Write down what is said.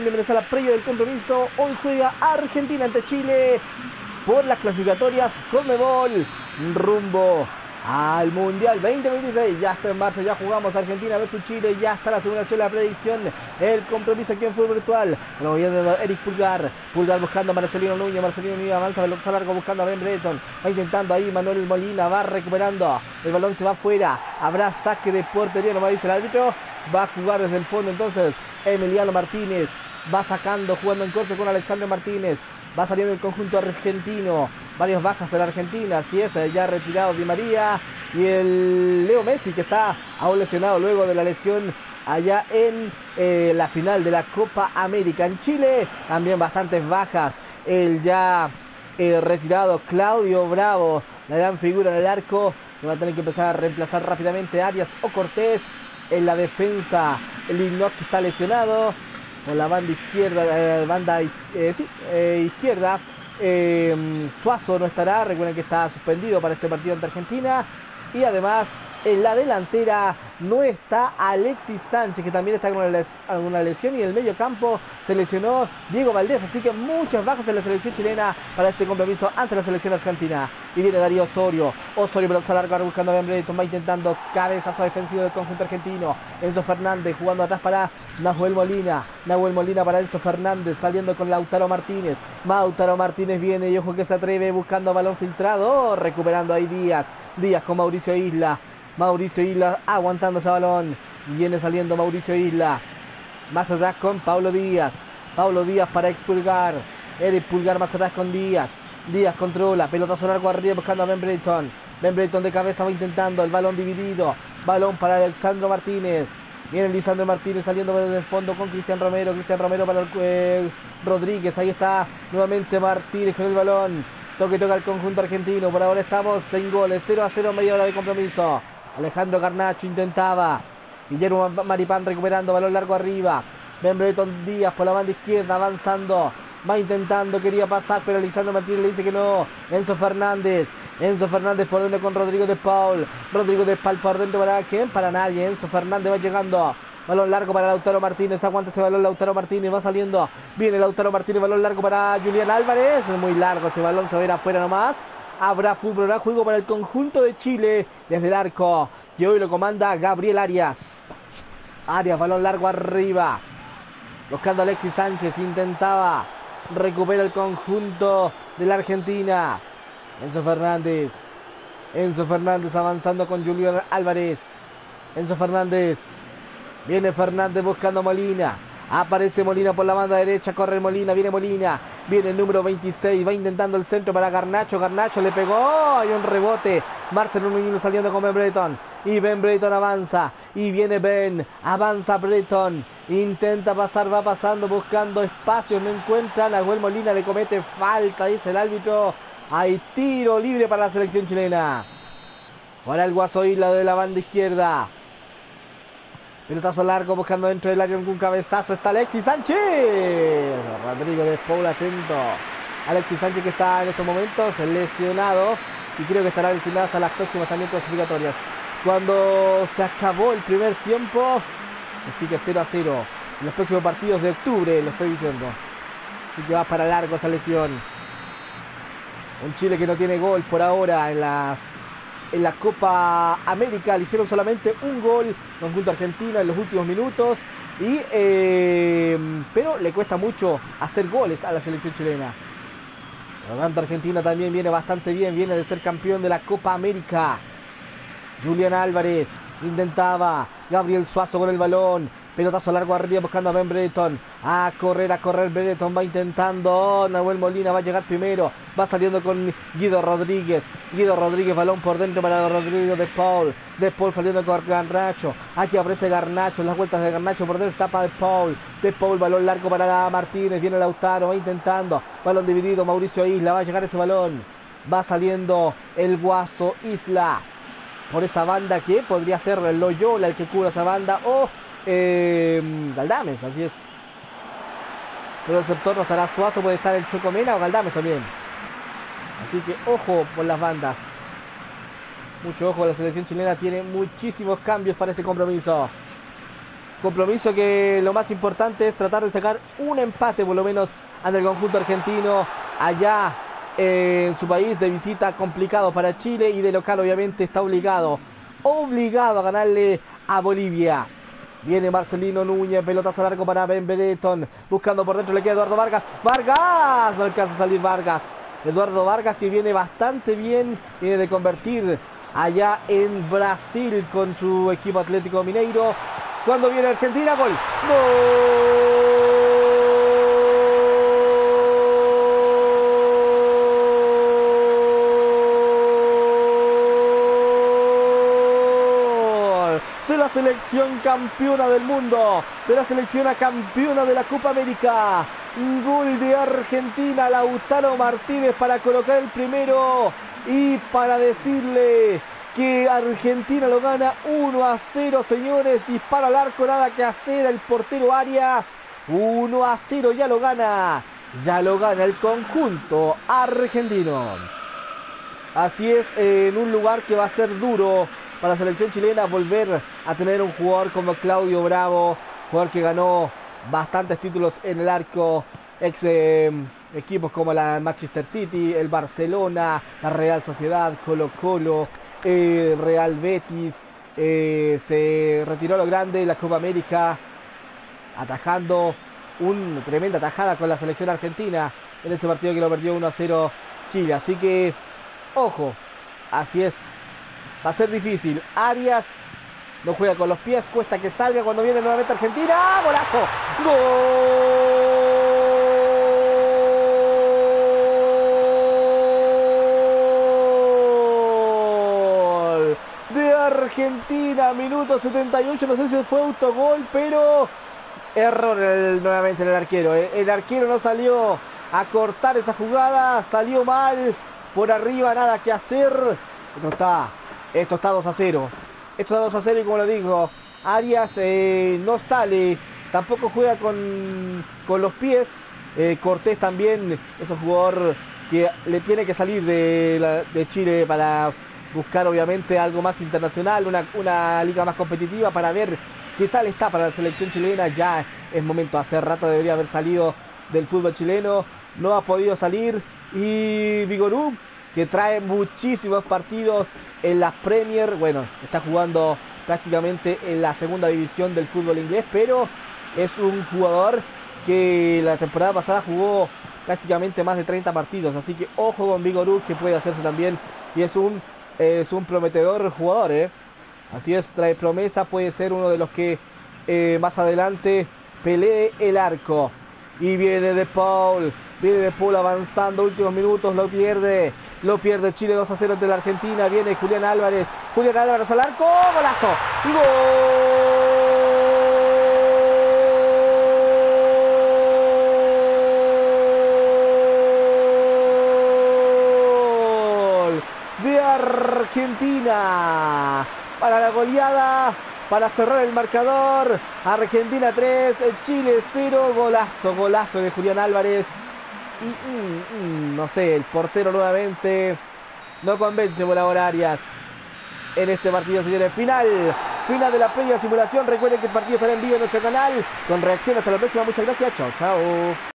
bienvenidos a la previa del compromiso. Hoy juega Argentina ante Chile por las clasificatorias Conmebol rumbo al Mundial 2026. Ya está en marcha, ya jugamos Argentina versus Chile, ya está la simulación, la predicción, el compromiso aquí en fútbol virtual. Lo voy a ver Eric Pulgar buscando a Marcelino Núñez, avanza veloz largo buscando a Ben Brereton, va intentando ahí Manuel Molina, va recuperando, el balón se va afuera, habrá saque de portería, no me dice el árbitro, va a jugar desde el fondo entonces Emiliano Martínez, va sacando, jugando en corte con Alexandre Martínez. Va saliendo el conjunto argentino. Varias bajas en la Argentina. Así es, ya retirado Di María. Y el Leo Messi, que está aún lesionado luego de la lesión allá en la final de la Copa América. En Chile también bastantes bajas. El ya retirado Claudio Bravo, la gran figura en el arco, que va a tener que empezar a reemplazar rápidamente a Arias o Cortés. En la defensa, el Ignoc está lesionado. Con la banda izquierda, izquierda, Suazo no estará, recuerden que está suspendido para este partido ante Argentina. Y además en la delantera no está Alexis Sánchez, que también está con alguna lesión, y en el medio campo se lesionó Diego Valdés, así que muchas bajas en la selección chilena para este compromiso ante la selección argentina. Y viene Darío Osorio, pelota larga buscando a Ben Brereton, va intentando cabezazo defensivo del conjunto argentino. Enzo Fernández jugando atrás para Nahuel Molina para Enzo Fernández, saliendo con Lautaro Martínez viene y ojo que se atreve buscando balón filtrado, recuperando ahí Díaz con Mauricio Isla aguantando ese balón, viene saliendo Mauricio Isla, más atrás con Paulo Díaz para Expulgar, Eric Pulgar más atrás con Díaz controla, pelotazo largo arriba buscando a Ben Brereton de cabeza va intentando, el balón dividido, balón para Alexandro Martínez, viene Lisandro Martínez saliendo desde el fondo con Cristian Romero para Rodríguez, ahí está nuevamente Martínez con el balón, toca al conjunto argentino, por ahora estamos en goles, 0-0 media hora de compromiso. Alejandro Garnacho intentaba, Guillermo Maripán recuperando, balón largo arriba, Ben Brereton Díaz por la banda izquierda avanzando, va intentando, quería pasar pero Lisandro Martínez le dice que no. Enzo Fernández por dentro con Rodrigo de Paul por dentro, ¿para quién? Para nadie. Enzo Fernández va llegando, balón largo para Lautaro Martínez, aguanta ese balón Lautaro Martínez, va saliendo, viene Lautaro Martínez, balón largo para Julián Álvarez, es muy largo ese balón, se va a ir afuera nomás. Habrá fútbol, habrá juego para el conjunto de Chile desde el arco, que hoy lo comanda Gabriel Arias, balón largo arriba, buscando a Alexis Sánchez, intentaba, recupera el conjunto de la Argentina, Enzo Fernández avanzando con Julián Álvarez, viene Fernández buscando a Molina, aparece Molina por la banda derecha, corre Molina, viene el número 26, va intentando el centro para Garnacho le pegó, hay un rebote, Marcelo Núñez saliendo con Ben Brereton, y Ben Brereton avanza, y viene avanza Brereton, intenta pasar, va pasando, buscando espacio, no encuentra, Nahuel Molina le comete falta, dice el árbitro, hay tiro libre para la selección chilena, para el Guaso Isla de la banda izquierda. Pelotazo largo buscando dentro del área un cabezazo. Está Alexis Sánchez. Rodrigo de Paul atento. Alexis Sánchez que está en estos momentos lesionado. Y creo que estará lesionado hasta las próximas también clasificatorias. Cuando se acabó el primer tiempo. Así que 0-0. En los próximos partidos de octubre lo estoy diciendo. Así que va para largo esa lesión. Un Chile que no tiene gol por ahora en la Copa América. Le hicieron solamente un gol conjunto Argentina en los últimos minutos pero le cuesta mucho hacer goles a la selección chilena. Por lo tanto Argentina también viene bastante bien, viene de ser campeón de la Copa América. Julián Álvarez intentaba, Gabriel Suazo con el balón, pelotazo largo arriba buscando a Ben Brereton, a correr Brereton, va intentando, Nahuel Molina va a llegar primero, va saliendo con Guido Rodríguez, balón por dentro para Rodrigo de Paul saliendo con Garnacho, aquí aparece Garnacho, en las vueltas de Garnacho por dentro, tapa de Paul, balón largo para Martínez, viene Lautaro, va intentando, balón dividido, Mauricio Isla, va a llegar ese balón, va saliendo el Guaso Isla, por esa banda que podría ser Loyola el que cubra esa banda, o Galdames, así es. Pero el sector no estará Suazo, puede estar el Choco Mena o Galdames también. Así que ojo por las bandas. Mucho ojo, la selección chilena tiene muchísimos cambios para este compromiso. Compromiso que lo más importante es tratar de sacar un empate por lo menos ante el conjunto argentino allá en su país de visita, complicado para Chile, y de local obviamente está obligado a ganarle a Bolivia. Viene Marcelino Núñez, pelotazo largo para Ben Brereton, buscando por dentro, le queda Eduardo Vargas. ¡Vargas! No alcanza a salir Vargas. Eduardo Vargas, que viene bastante bien, viene de convertir allá en Brasil con su equipo Atlético Mineiro. Cuando viene Argentina, gol. ¡Gol! De la selección campeona del mundo, de la selección campeona de la Copa América. Un gol de Argentina, Lautaro Martínez, para colocar el primero y para decirle que Argentina lo gana 1-0, señores. Disparo al arco, nada que hacer el portero Arias. 1-0, ya lo gana el conjunto argentino. Así es, en un lugar que va a ser duro para la selección chilena volver a tener un jugador como Claudio Bravo, jugador que ganó bastantes títulos en el arco, equipos como la Manchester City, el Barcelona, la Real Sociedad, Colo Colo, Real Betis. Se retiró a lo grande de la Copa América, atajando una tremenda tajada con la selección argentina en ese partido que lo perdió 1-0 Chile. Así que, ojo, así es, va a ser difícil. Arias no juega con los pies, cuesta que salga cuando viene nuevamente Argentina. ¡Golazo! ¡Gol de Argentina! Minuto 78, no sé si fue autogol, pero error nuevamente en el arquero. El arquero no salió a cortar esa jugada, salió mal, por arriba, nada que hacer. Esto está 2-0. Esto está 2-0 y como lo digo, Arias no sale, tampoco juega con los pies. Cortés también es un jugador que le tiene que salir de Chile para buscar obviamente algo más internacional, una liga más competitiva, para ver qué tal está para la selección chilena. Ya es momento, hace rato debería haber salido del fútbol chileno, no ha podido salir. Y Vigorú, que trae muchísimos partidos en la Premier, bueno, está jugando prácticamente en la segunda división del fútbol inglés, pero es un jugador que la temporada pasada jugó prácticamente más de 30 partidos, así que ojo con Vigorú, que puede hacerse también, y es un prometedor jugador, así es, trae promesa, puede ser uno de los que más adelante pelee el arco. Y viene De Paul avanzando, últimos minutos, lo pierde Chile 2-0 ante la Argentina. Viene Julián Álvarez al arco, golazo, gol de Argentina para la goleada, para cerrar el marcador. Argentina 3, Chile 0, golazo de Julián Álvarez. Y no sé, el portero nuevamente no convence por ahora Arias en este partido, señores. Final de la previa simulación. Recuerden que el partido estará en vivo en nuestro canal con reacción. Hasta la próxima, muchas gracias, chao.